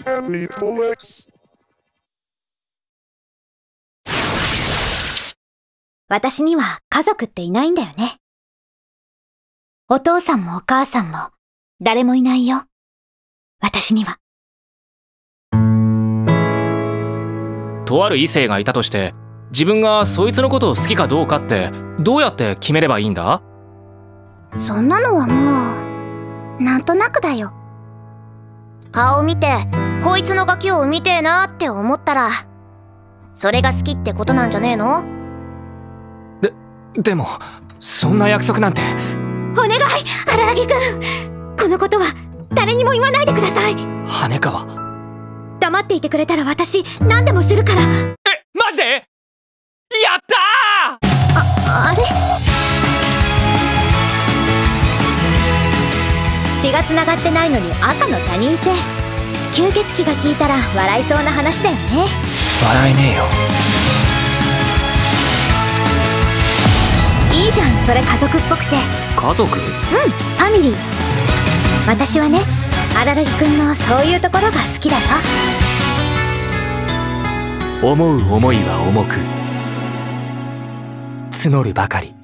私には家族っていないんだよね。お父さんもお母さんも誰もいないよ。私には。 とある異性がいたとして、自分がそいつのことを好きかどうかってどうやって決めればいいんだ？ そんなのはもうなんとなくだよ。顔見てこいつのガキを産みてえなって思ったらそれが好きってことなんじゃねえの？ でもそんな約束なんて。 お願い、荒木くん、このことは誰にも言わないでください。 羽川、 黙っていてくれたら私何でもするから。 マジで？やったー！ あれ？血が繋がってないのに赤の他人って吸血鬼が聞いたら笑いそうな話だよね。 笑えねえよ。 いいじゃん、それ家族っぽくて。 家族？ ファミリー。私はね、荒木くんのそういうところが好きだよ。 思う思いは重く募るばかり。